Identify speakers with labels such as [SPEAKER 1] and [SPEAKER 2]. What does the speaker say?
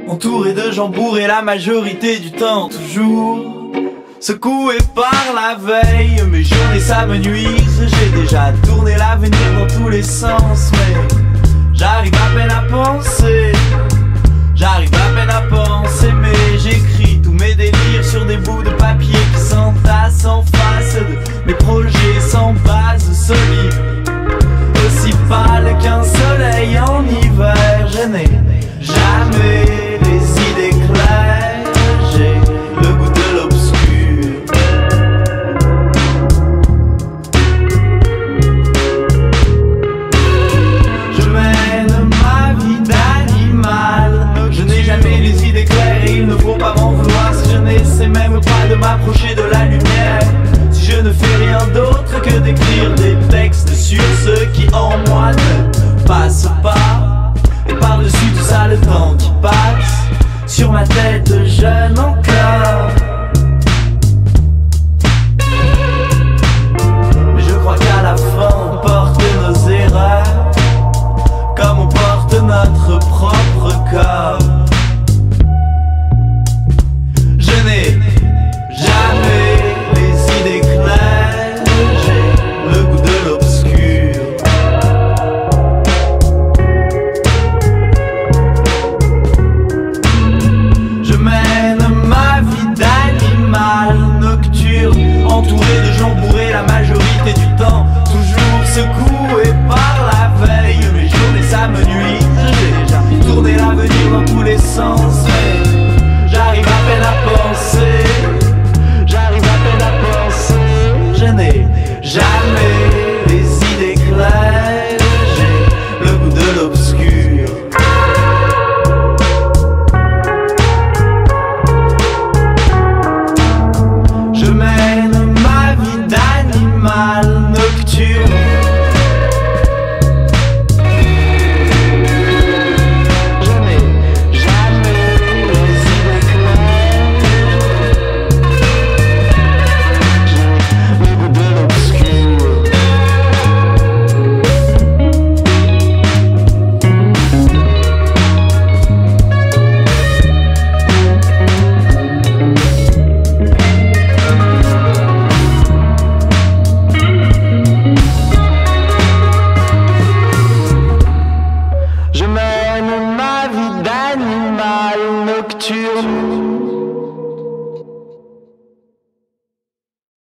[SPEAKER 1] entouré de gens bourrés la majorité du temps, toujours secoué par la veille. Mes journées s'amenuisent, j'ai déjà tourné l'avenir dans tous les sens. Mais j'arrive à peine à penser, j'arrive à peine à penser. Mais j'écris tous mes délires sur des bouts de papier qui s'entassent en face de mes projets sans base solide, aussi pâle qu'un soleil en